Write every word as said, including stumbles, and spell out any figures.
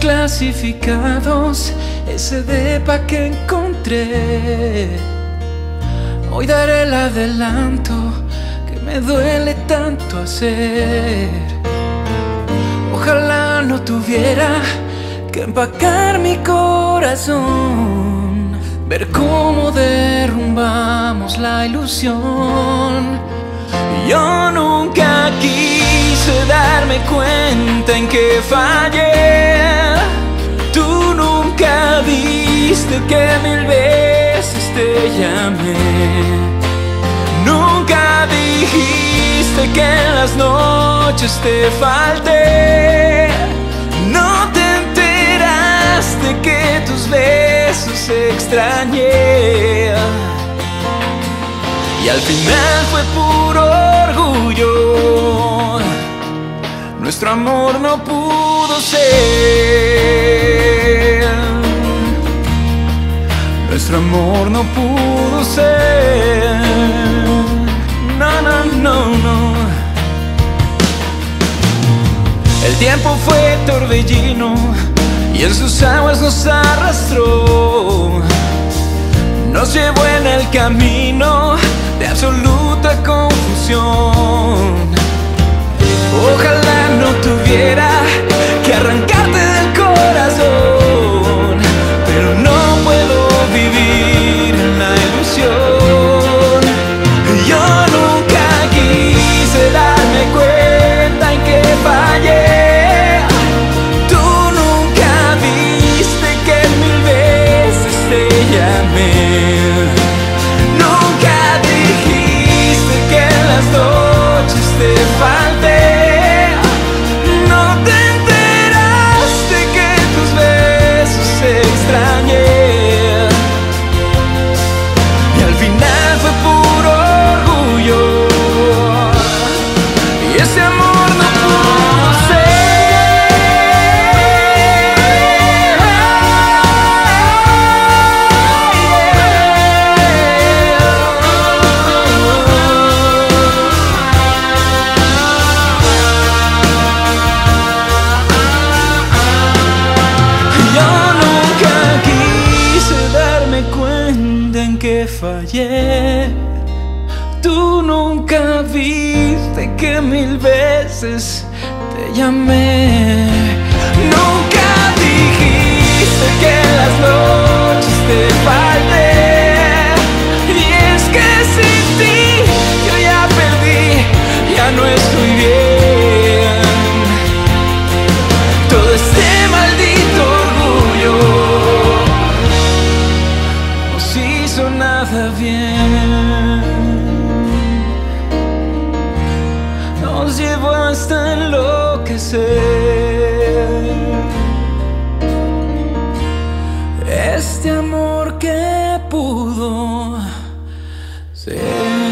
clasificados, ese depa que encontré. Hoy daré el adelanto que me duele tanto hacer. Ojalá no tuviera que empacar mi corazón, ver cómo derrumbamos la ilusión. Yo nunca quise darme cuenta en que fallé. Tú nunca viste que mil veces te llamé. Nunca dijiste que en las noches te falté. No te enteraste que tus besos extrañé. Y al final fue puro orgullo. Nuestro amor no pudo ser. Nuestro amor no pudo ser. No, no, no, no. El tiempo fue torbellino y en sus aguas nos arrastró. Nos llevó en el camino de absoluta confusión. Ojalá no tuviera que arrancarte del corazón, pero no puedo vivir en la ilusión. Yo nunca quise darme cuenta en que fallé. Tú nunca viste que mil veces te llamé. Nunca dijiste que en las noches te falté. No te enteraste que tus besos extrañé. Y al final fue puro orgullo. Y ese amor no pudo que fallé. Tú nunca viste que mil veces te llamé. Nunca dijiste que en las noches te falté. Y es que sin ti yo ya perdí, ya no estoy bien. Todo este maldito orgullo nada bien, nos llevó hasta enloquecer. Este amor que pudo ser.